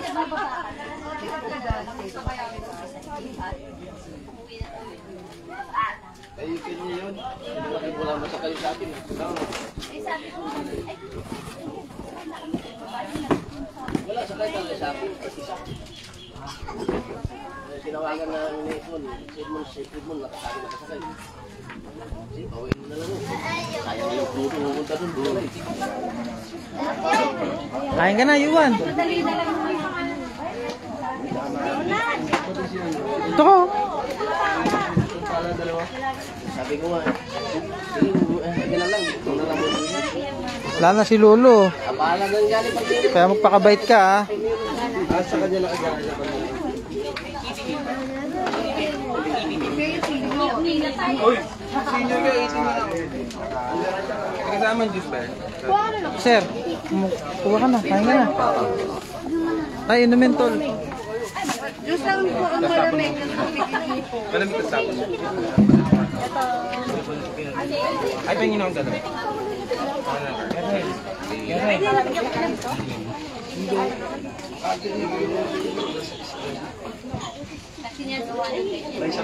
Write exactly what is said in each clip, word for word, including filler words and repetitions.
Ayusin niyo yun. Bakit wala masakay sa akin? Wala sakay talaga sa akin. Tinawagan na ni Edmond. Si Edmond, si Edmond, nakasakay nakasakay. Sige, bawin mo na lang. Sayang yung puto pumunta doon doon. Kain ka na, Yuan. Ito ko. Sabi ko nga, sige na lang. Ito na lang. Wala na si Lolo. Apahala lang galing pag-irit. Kaya magpakabait ka, ha? Ah, sa kanya lang agalan sa pag-irit. Uy, senior ka, eighteen na lang. Kasama ang juice ba? Sir, kuha ka na. Kain ka na. Ay, inumin, tol. Diyos lang po ang malamig. Malamig ka sapon. Ay, pangin akong dalawa. Pwede lang bigyan ko lang ito? Kasi niya gawa ng ganyan.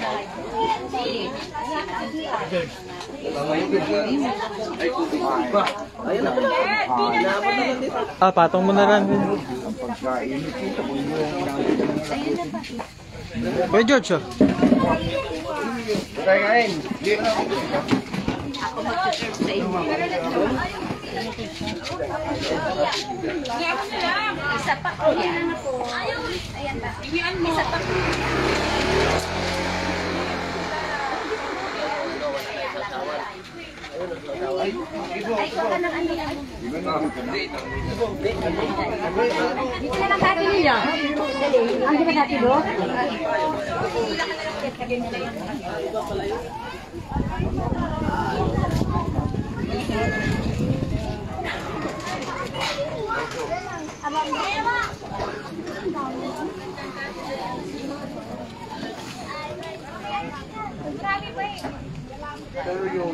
Ay, tubig ba? Ayun na. Inaabot naman dito. Ah, patong mo na lang. Kuya George, oh. Try kain. Ako mag-serve sa inyo. Isa pa ko yan. Ayan ba? Isa pa ko. Ay, baka ng ano yan. Dito na lang dati niya. Ang dito dati do? pero yung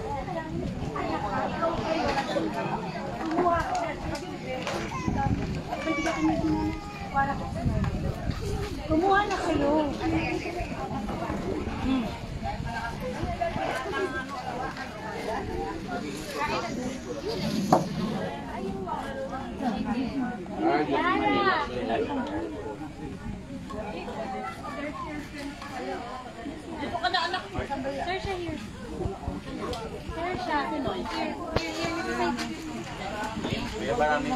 Kumuha na kayo. Hmm. Dito ka na anak. Sir, siya here. Sir, siya. Here. kaya maraming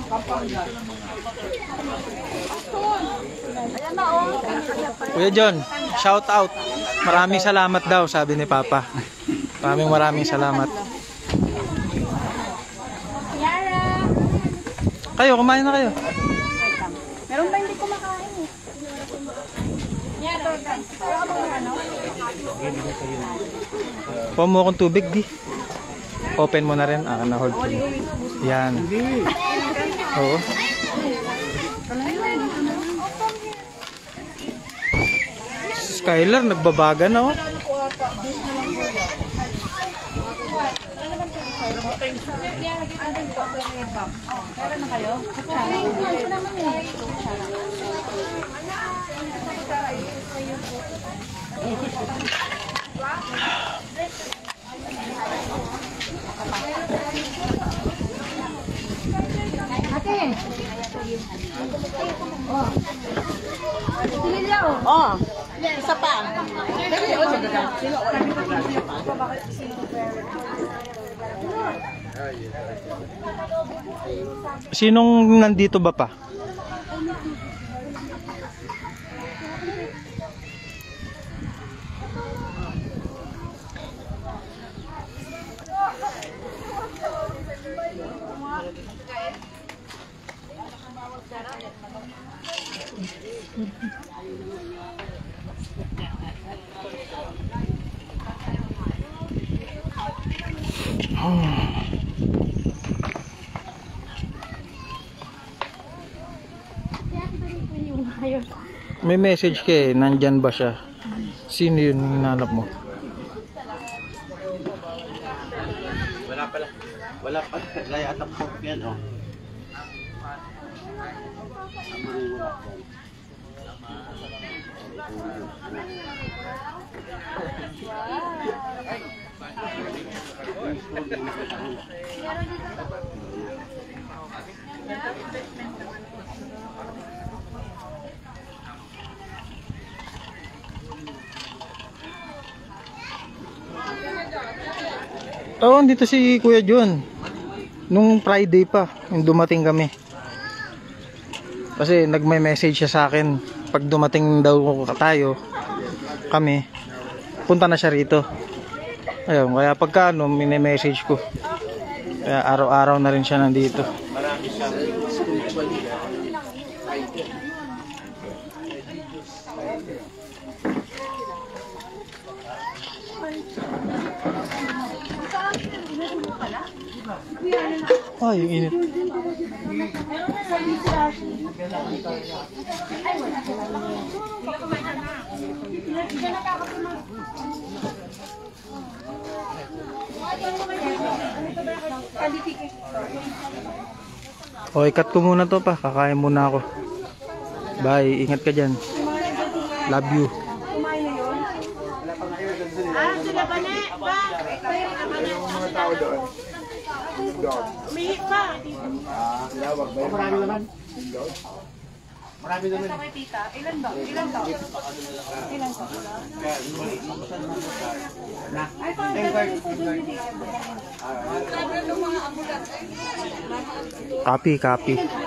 Ayan na, oh. Kuya John, shout out. Maraming salamat daw, sabi ni Papa. Maraming maraming salamat. Yara! Kayo, kumain na kayo. Meron ba hindi kumakain eh? Yara! Pero ako ano? Kuha mo akong tubig, di. Open mo na rin. Ah, na-hold ko. Yan. Oo. Skylar, nagbabaga na, oh. Meron na kayo? Ate! Oh. Silya, oh. Oh. Isa pa. Sinong nandito ba pa? May message ka eh, nandyan ba siya? Sino yun yung hinanap mo? wala pala wala pa gaya atap ko yan oh. Oo, dito si Kuya John. Nung Friday pa, yung dumating kami. Kasi nagme-message siya sa akin. Pag dumating daw tayo, kami, punta na siya rito. Ayun, kaya pagka ano, mini-message ko. Kaya araw-araw na rin siya nandito. Marami siya spiritually. Ay, yung init. O, ikat ko muna to pa. Kakain muna ako. Bye. Ingat ka dyan. Love you. Ah, sila ba na? Ba? Mga tao doon. Umihi pa. Lawag ba yun? Marami naman. Marami naman. Sa kay tita, ilan ba? Ilan ba? Ilan ba? Ay, parang po doon hindi. Copy, copy.